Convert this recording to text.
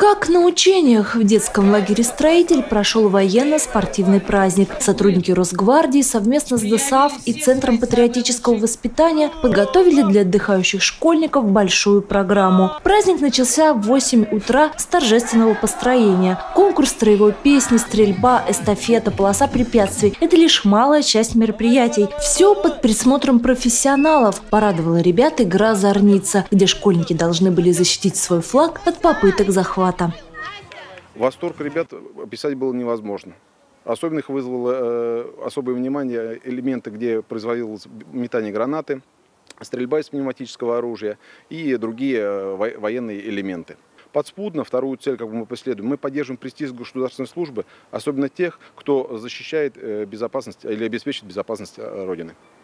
Как на учениях в детском лагере «Строитель» прошел военно-спортивный праздник. Сотрудники Росгвардии совместно с ДОСААФ и Центром патриотического воспитания подготовили для отдыхающих школьников большую программу. Праздник начался в 8 утра с торжественного построения. Конкурс строевой песни, стрельба, эстафета, полоса препятствий – это лишь малая часть мероприятий. Все под присмотром профессионалов. Порадовала ребят игра «Зорница», где школьники должны были защитить свой флаг от попыток захвата. Восторг ребят описать было невозможно. Особенно их вызвало особое внимание элементы, где производилось метание гранаты, стрельба из пневматического оружия и другие военные элементы. Подспудно вторую цель, как мы преследуем, мы поддерживаем престиж государственной службы, особенно тех, кто защищает безопасность или обеспечит безопасность Родины.